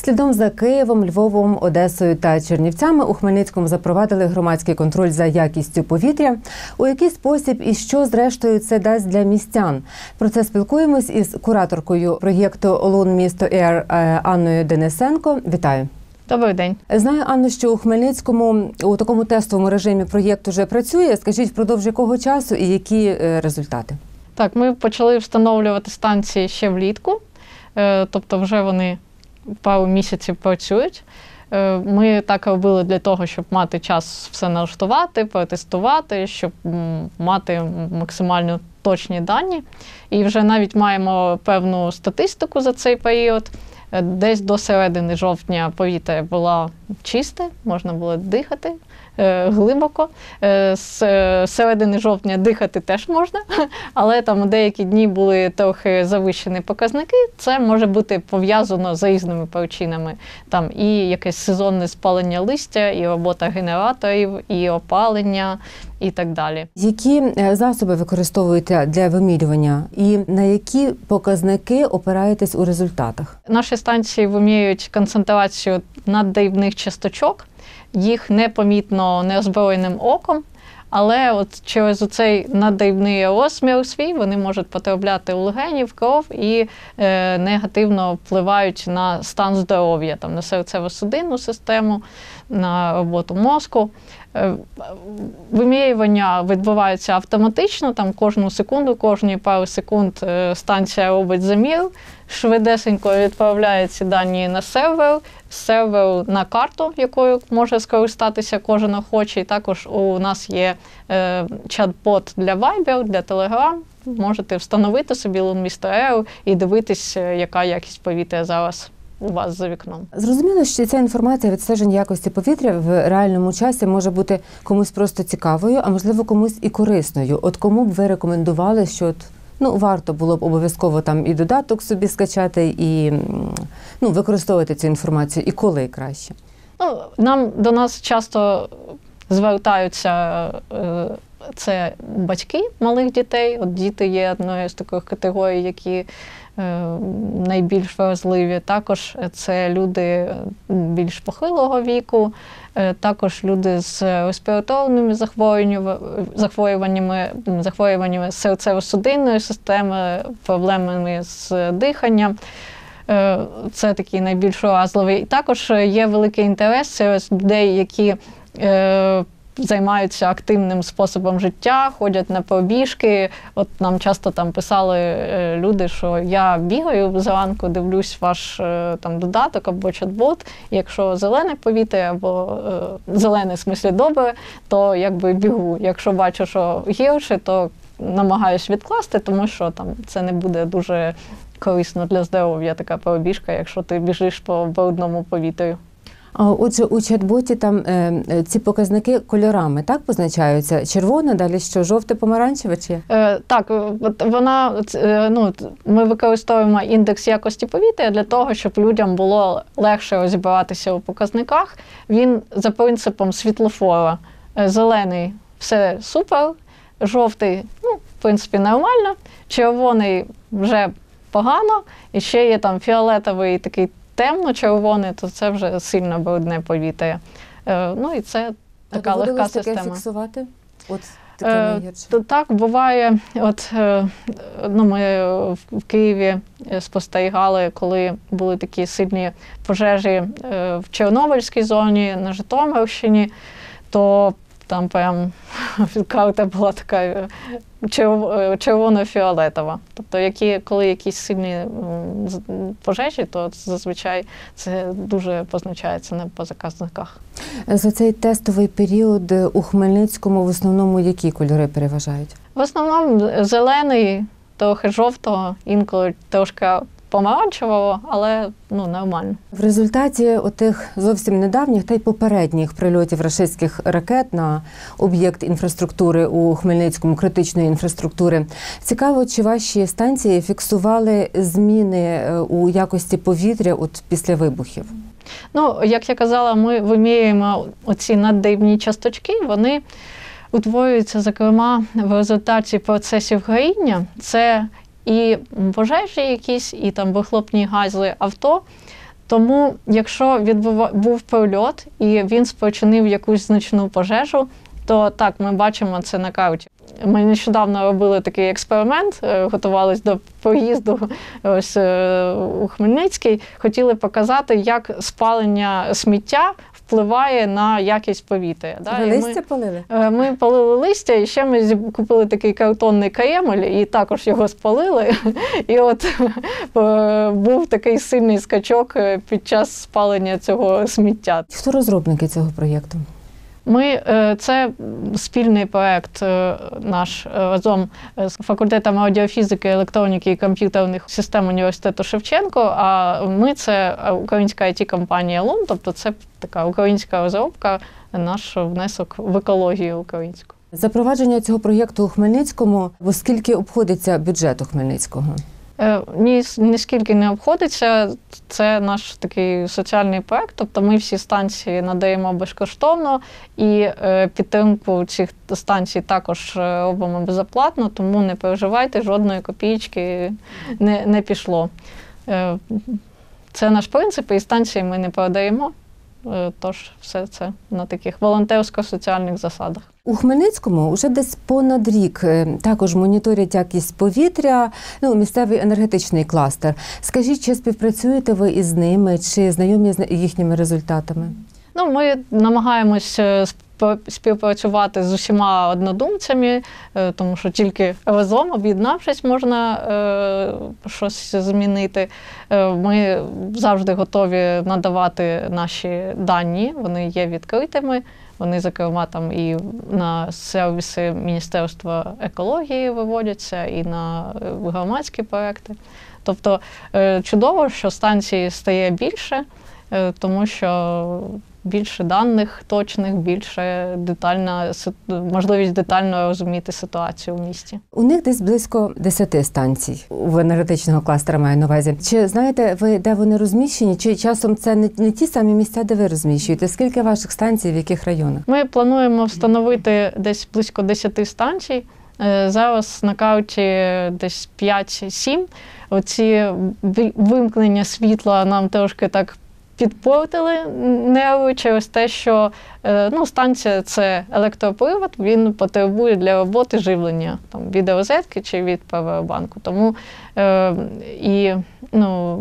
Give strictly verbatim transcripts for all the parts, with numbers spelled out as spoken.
Слідом за Києвом, Львовом, Одесою та Чернівцями у Хмельницькому запровадили громадський контроль за якістю повітря. У який спосіб і що, зрештою, це дасть для містян? Про це спілкуємось із кураторкою проєкту «Олон Місто Ейр» Анною Денисенко. Вітаю. Добрий день. Знаю, Анно, що у Хмельницькому у такому тестовому режимі проєкт вже працює. Скажіть, впродовж якого часу і які результати? Так, ми почали встановлювати станції ще влітку, тобто вже вони пару місяців працюють. Ми так робили для того, щоб мати час все налаштувати, протестувати, щоб мати максимально точні дані. І вже навіть маємо певну статистику за цей період. Десь до середини жовтня повітря було чисте, можна було дихати е, глибоко. Е, з середини жовтня дихати теж можна, але там у деякі дні були трохи завищені показники. Це може бути пов'язано з різними причинами. Там і якесь сезонне спалення листя, і робота генераторів, і опалення, і так далі. Які засоби використовуєте для вимірювання і на які показники опираєтесь у результатах? Наші станції вимірюють концентрацію наддрібних часточок. Їх непомітно неозброєним оком, але от через оцей наддрібний розмір свій вони можуть потрапляти у легені, в кров і е, негативно впливають на стан здоров'я, там, на серцево-судинну систему, на роботу мозку. Вимірювання відбувається автоматично, там кожну секунду, кожні пару секунд станція робить замір, швидесенько відправляє ці дані на сервер, сервер на карту, якою може скористатися кожен охочий. Також у нас є е, чат-бот для Viber, для Telegram. Можете встановити собі «Олон Місто Ейр» і дивитись, яка якість повітря зараз у вас за вікном. Зрозуміло, що ця інформація відстеження якості повітря в реальному часі може бути комусь просто цікавою, а можливо комусь і корисною. От кому б ви рекомендували, що от, ну, варто було б обов'язково там і додаток собі скачати, і ну, використовувати цю інформацію, і коли краще? Ну, нам до нас часто звертаються е, це батьки малих дітей. От діти є одною з таких категорій, які найбільш вразливі. Також це люди більш похилого віку, також люди з респіраторними захворюваннями, захворюваннями серцево-судинної системи, проблемами з диханням. Це такі найбільш вразливі. І також є великий інтерес серед людей, які займаються активним способом життя, ходять на пробіжки. От нам часто там писали люди, що я бігаю зранку, дивлюсь ваш там додаток або чат-бот, і якщо зелене повітря або е, зелене в смислі добре, то якби бігу. Якщо бачу, що гірше, то намагаюсь відкласти, тому що там це не буде дуже корисно для здоров'я, така пробіжка, якщо ти біжиш по брудному повітрю. Отже, у чат-боті там е, ці показники кольорами, так, позначаються? Червоне, далі що, жовте, помаранчеве чи? Е, так, вона, е, ну, ми використовуємо індекс якості повітря для того, щоб людям було легше розібратися у показниках. Він за принципом світлофора. Зелений – все супер, жовтий, ну, в принципі, нормально, червоний – вже погано, і ще є там фіолетовий такий темно-червоне, то це вже сильно брудне повітря. Е, ну і це така а легка таке система. Фіксувати? От таке е, то, так, буває. От, е, ну, ми в Києві спостерігали, коли були такі сильні пожежі е, в Чорнобильській зоні, на Житомирщині, то там прям карта була така червоно-фіолетова. Тобто, які, коли якісь сильні пожежі, то зазвичай це дуже позначається на показниках. За цей тестовий період у Хмельницькому в основному які кольори переважають? В основному зелений, трохи жовтого, інколи трошки помаранчевого, але ну, нормально. В результаті отих зовсім недавніх та й попередніх прильотів рашистських ракет на об'єкт інфраструктури у Хмельницькому, критичної інфраструктури, цікаво, чи ваші станції фіксували зміни у якості повітря от після вибухів? Ну, як я казала, ми вимірюємо оці наддрібні часточки, вони утворюються, зокрема, в результаті процесів горіння. Це і пожежі якісь, і там вихлопні гази авто, Тому, якщо відбув, був прильот і він спричинив якусь значну пожежу, то так, ми бачимо це на карті. Ми нещодавно робили такий експеримент, готувалися до поїзду ось у Хмельницький, хотіли показати, як спалення сміття впливає на якість повітря. Ви листя палили? Ми палили листя, і ще ми купили такий картонний кремль, і також його спалили. І от був такий сильний скачок під час спалення цього сміття. Хто розробники цього проєкту? Ми, це спільний проєкт наш разом з факультетом радіофізики, електроніки і комп'ютерних систем університету Шевченко, а ми – це українська ай ті-компанія Лун, тобто це така українська розробка, наш внесок в екологію українську. Запровадження цього проєкту у Хмельницькому, во скільки обходиться бюджет у Хмельницького? Ні, ніскільки не обходиться. Це наш такий соціальний проєкт, тобто ми всі станції надаємо безкоштовно і підтримку цих станцій також робимо безоплатно, тому не переживайте, жодної копійки не, не пішло. Це наш принцип, і станції ми не передаємо, тож все це на таких волонтерсько-соціальних засадах. У Хмельницькому вже десь понад рік також моніторять якість повітря, ну, місцевий енергетичний кластер. Скажіть, чи співпрацюєте ви із ними, чи знайомі з їхніми результатами? Ну, ми намагаємось співпрацювати з усіма однодумцями, тому що тільки разом, об'єднавшись, можна е, щось змінити. Ми завжди готові надавати наші дані, вони є відкритими. Вони, зокрема, там і на сервіси Міністерства екології виводяться, і на громадські проекти. Тобто чудово, що станцій стає більше, тому що більше даних точних, більше детальна, можливість детально розуміти ситуацію в місті. У них десь близько десяти станцій в енергетичного кластера, маю на увазі. Чи знаєте ви, де вони розміщені? Чи часом це не, не ті самі місця, де ви розміщуєте? Скільки ваших станцій, в яких районах? Ми плануємо встановити десь близько десяти станцій. Зараз на карті десь п'ять-сім. Оці вимкнення світла нам трошки так підпортили нерви через те, що ну, станція – це електропривод, він потребує для роботи живлення там, від розетки чи від павербанку. Тому е, і, ну,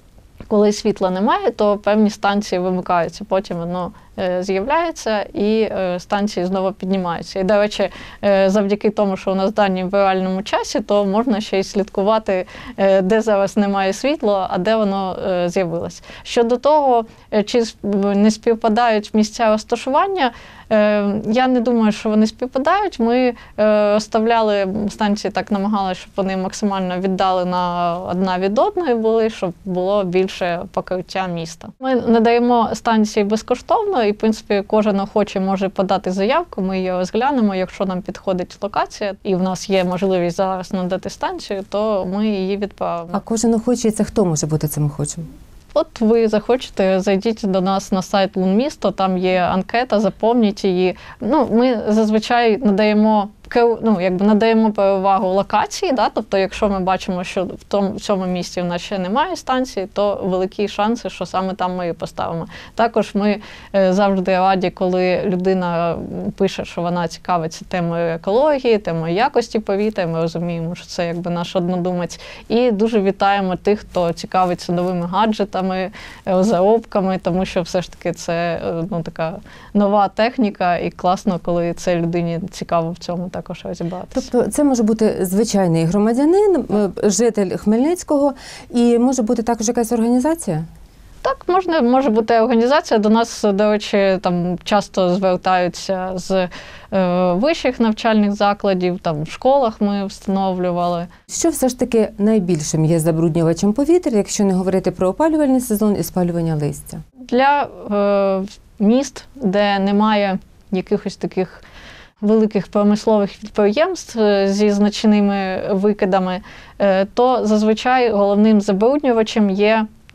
коли світла немає, то певні станції вимикаються, потім воно е, з'являється і е, станції знову піднімаються. І, до речі, е, завдяки тому, що у нас дані в реальному часі, то можна ще й слідкувати, е, де зараз немає світла, а де воно е, з'явилось. Щодо того, е, чи не співпадають місця розташування, е, я не думаю, що вони співпадають. Ми е, розставляли станції, так намагалися, щоб вони максимально віддалена одна від одної були, щоб було більше покриття міста. Ми надаємо станції безкоштовно, і, в принципі, кожен охочий може подати заявку, ми її розглянемо. Якщо нам підходить локація, і в нас є можливість зараз надати станцію, то ми її відправимо. А кожен охочий – це хто може бути цим охочим? От ви захочете, зайдіть до нас на сайт Лунмісто, там є анкета, заповніть її. Ну, ми зазвичай надаємо ну, якби надаємо перевагу локації, да? Тобто якщо ми бачимо, що в тому, в цьому місці в нас ще немає станції, то великі шанси, що саме там ми її поставимо. Також ми завжди раді, коли людина пише, що вона цікавиться темою екології, темою якості повітря, ми розуміємо, що це якби наш однодумець. І дуже вітаємо тих, хто цікавиться новими гаджетами, розробками, тому що все ж таки це ну, така нова техніка, і класно, коли це людині цікаво в цьому також розібратися. Тобто це може бути звичайний громадянин, житель Хмельницького, і може бути також якась організація? Так, можна, може бути організація. До нас, до речі, там часто звертаються з е, вищих навчальних закладів, там в школах ми встановлювали. Що все ж таки найбільшим є забруднювачем повітря, якщо не говорити про опалювальний сезон і спалювання листя? Для е, міст, де немає якихось таких великих промислових підприємств зі значними викидами, то зазвичай головним забруднювачем є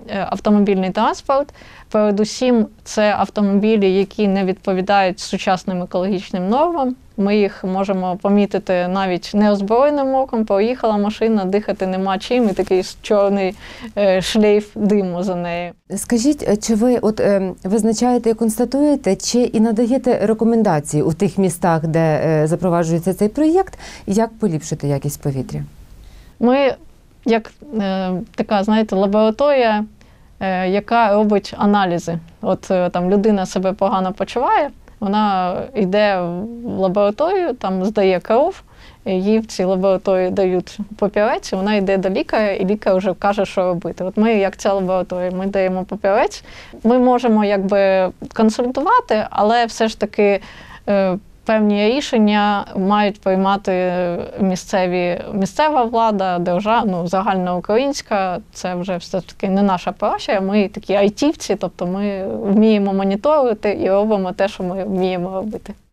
е, автомобільний транспорт. Передусім, це автомобілі, які не відповідають сучасним екологічним нормам. Ми їх можемо помітити навіть неозброєним оком. Проїхала машина, дихати нема чим, і такий чорний е, шлейф диму за нею. Скажіть, чи ви от е, визначаєте і констатуєте, чи і надаєте рекомендації у тих містах, де е, запроваджується цей проєкт, як поліпшити якість повітря? Ми, як е, така, знаєте, лабораторія, е, яка робить аналізи. От е, там людина себе погано почуває, вона йде в лабораторію, там здає кров, їй в цій лабораторії дають папірець, і вона йде до лікаря, і лікар вже каже, що робити. От ми, як ця лабораторія, ми даємо папірець. Ми можемо якби консультувати, але все ж таки е, певні рішення мають приймати місцеві, місцева влада, держава, ну, загальноукраїнська. Це вже все ж таки не наша професія. Ми такі айтівці, тобто ми вміємо моніторити і робимо те, що ми вміємо робити.